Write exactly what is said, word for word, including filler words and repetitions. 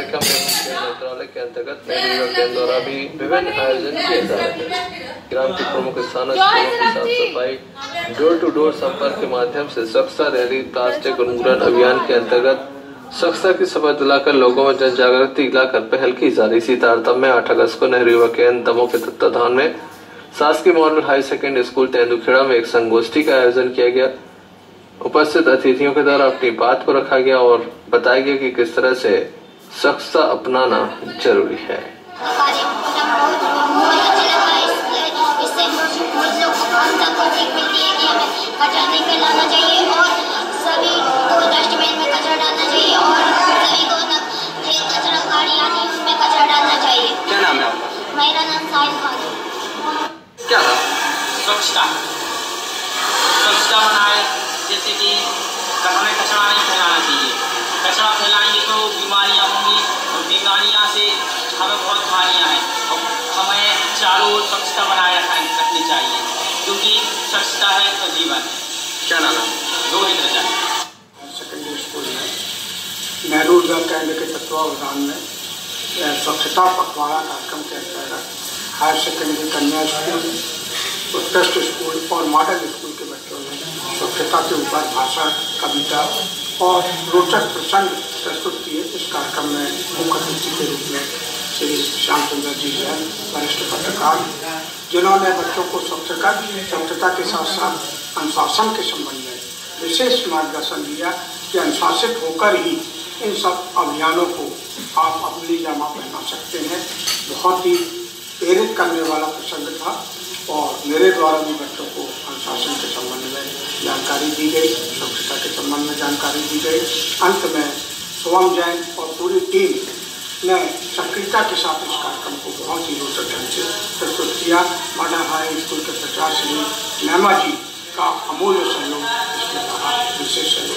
मंत्रालय के अंतर्गत नेहरू युवा केंद्र द्वारा भी विभिन्न आयोजन किए जा रहे हैं। ग्राम के प्रमुख स्थानों स्कूलों की साफ सफाई, डोर टू डोर संपर्क के माध्यम से स्वच्छता रैली, प्लास्टिक उन्मूलन अभियान के अंतर्गत स्वच्छता की शपथ दिलाकर लोगों में जन जागृति लाकर पहल की जा रही। इसी तारतम्य में आठ अगस्त को नेहरू युवा केंद्र दमोह के तत्वाधान में शासकीय model high secondary school Tendukheda में एक संगोष्ठी का आयोजन किया गया। उपस्थित अतिथियों के द्वारा अपनी बात को रखा गया और बताया गया कि किस तरह से स्वच्छता अपनाना जरूरी है। क्या नाम है आपका? मेरा नाम साहिल खान। क्या था? स्वच्छता स्वच्छता बनाए, जैसे कि हमें कचरा नहीं फैलाना चाहिए। कचरा फैलाएंगे तो बीमारियां होंगी और बीमारियां से हमें बहुत हानियां हैं और हमें चारों ओर स्वच्छता बनाए रखनी चाहिए, क्योंकि स्वच्छता है तो जीवन। क्या नाम है? रोहित रजा। सेकेंडरी स्कूल में नेहरू युवा केंद्र के तत्वावधान में स्वच्छता पखवाड़ा कार्यक्रम के अंतर्गत हायर सेकेंडरी कन्या स्कूल, उत्कृष्ट स्कूल और मॉडल स्कूल के बच्चों ने स्वच्छता के ऊपर भाषण, कविता और रोचक प्रसंग प्रस्तुत किए। इस कार्यक्रम में मुख्य अतिथि के रूप में श्री श्याम सुंदर जी हैं, वरिष्ठ पत्रकार, जिन्होंने बच्चों को स्वच्छता स्वच्छता के साथ साथ अनुशासन के संबंध में विशेष मार्गदर्शन दिया कि अनुशासित होकर ही इन सब अभियानों को आप अपनी जमा पहना सकते हैं। बहुत ही प्रेरित करने वाला प्रसंग था और मेरे द्वारा भी बच्चों को अनुशासन के संबंध में जानकारी दी गई, स्वच्छता के संबंध में जानकारी दी गई। अंत में शुभम जैन और पूरी टीम ने सक्रियता के साथ इस कार्यक्रम को बहुत ही रोचक ढंग से प्रस्तुत किया। मॉडल हाई स्कूल के प्रचार श्री नैमा जी का अमूल्य सहयोग इसमें रहा, विशेष सहयोग।